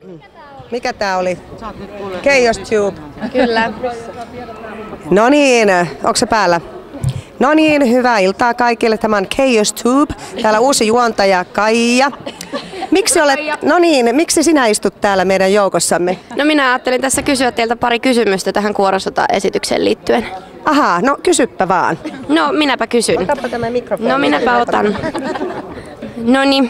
Mikä tää oli? Chaos Tube. Kyllä. No niin, onko se päällä? No niin, hyvää iltaa kaikille. Tämä on Chaos Tube. Täällä uusi juontaja Kaija. Miksi sinä istut täällä meidän joukossamme? No minä ajattelin tässä kysyä teiltä pari kysymystä tähän Kuorosota-esitykseen liittyen. Ahaa, no kysyppä vaan. No minäpä kysyn. Otapa tämä mikrofoni. No minäpä otan. Noniin.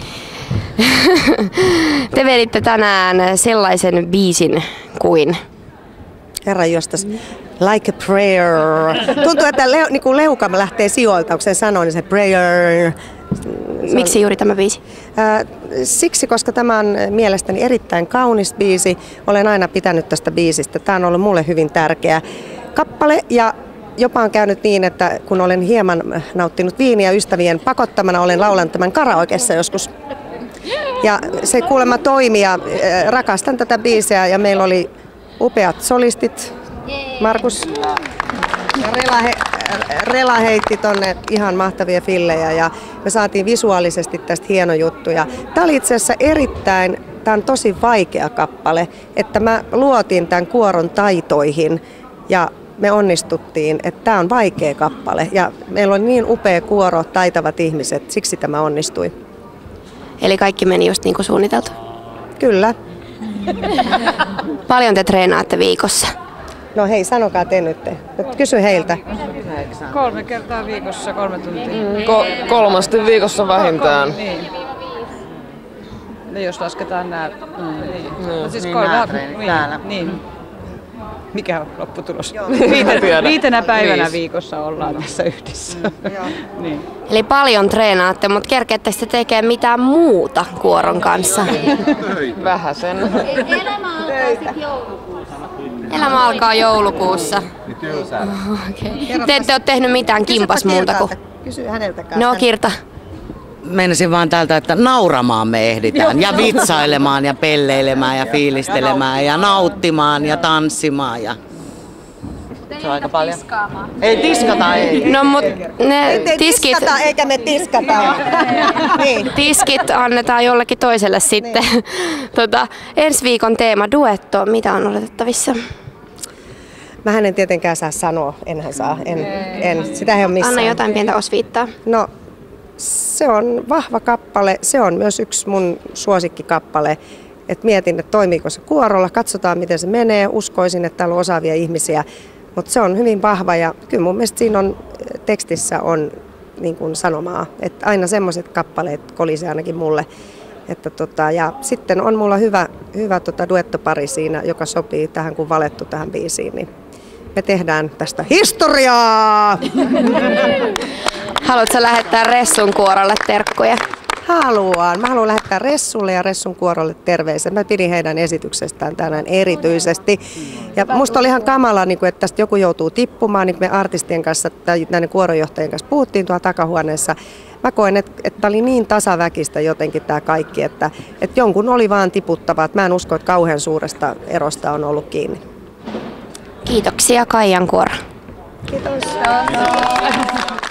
Te veditte tänään sellaisen biisin kuin... Herran jostas. Like a prayer. Tuntuu, että leuka lähtee sijoilta, onko sen sanoin se prayer. Miksi juuri tämä biisi? Siksi, koska tämä on mielestäni erittäin kaunis biisi. Olen aina pitänyt tästä biisistä. Tämä on ollut mulle hyvin tärkeä kappale ja jopa on käynyt niin, että kun olen hieman nauttinut viiniä ystävien pakottamana, olen laulanut tämän karaokeessa joskus. Ja se kuulemma toimi ja rakastan tätä biisiä ja meillä oli upeat solistit. Markus ja Rela heitti tonne ihan mahtavia fillejä ja me saatiin visuaalisesti tästä hieno juttu. Ja tää oli itse asiassa tää on tosi vaikea kappale, että mä luotin tämän kuoron taitoihin ja me onnistuttiin, että tää on vaikea kappale ja meillä on niin upea kuoro, taitavat ihmiset, siksi tämä onnistui. Eli kaikki meni just niin kuin suunniteltu? Kyllä. Paljon te treenaatte viikossa? No hei, sanokaa te nyt. Kysy heiltä. 3 kertaa viikossa 3 tuntia. 3 viikossa vähintään. Niin. No jos lasketaan nämä. No siis niin. Mikä on lopputulos? 5 päivänä viikossa ollaan tässä yhdessä. Niin. Eli paljon treenaatte, mutta kerkeettekö te tekemään mitään muuta kuoron kanssa? Vähäsen. Elämä alkaa joulukuussa. Okay. Te ette ole tehnyt mitään kimpas muuta kuin... Kysy häneltä kanssa. No Kirta. Meinasin vaan täältä, että nauramaan me ehditään ja vitsailemaan ja pelleilemään ja fiilistelemään ja nauttimaan ja tanssimaan. Ja... Se on aika paljon. Ei tiskata, ei. No mut ne tiskit... eikä me tiskata. Niin. Tiskit annetaan jollekin toiselle sitten. Ensi viikon teema duetto, mitä on odotettavissa? Mähän en tietenkään saa sanoa, enhän saa. En. Sitä ei ole missään. Anna jotain pientä osviittaa. No, se on vahva kappale. Se on myös yksi mun suosikkikappale. Et mietin, että toimiiko se kuorolla. Katsotaan, miten se menee. Uskoisin, että täällä on osaavia ihmisiä. Mutta se on hyvin vahva ja kyllä mun mielestä siinä on, tekstissä on niin kuin sanomaa. Että aina semmoiset kappaleet kolisi ainakin mulle. Että ja sitten on mulla hyvä duettopari siinä, joka sopii tähän kun valettu tähän biisiin. Niin me tehdään tästä historiaa! Haluatko lähettää Ressun kuorolle terkkuja? Haluan. Mä haluan lähettää Ressulle ja Ressun kuorolle terveisiä. Mä pidin heidän esityksestään tänään erityisesti. Ja musta oli ihan kamala, että tästä joku joutuu tippumaan, niin kuin me artistien kanssa tai näiden kuoronjohtajien kanssa puhuttiin tuolla takahuoneessa. Mä koen, että oli niin tasaväkistä jotenkin tämä kaikki, että jonkun oli vaan tiputtava. Että mä en usko, että kauhean suuresta erosta on ollut kiinni. Kiitoksia Kaijan kuoro. Kiitos.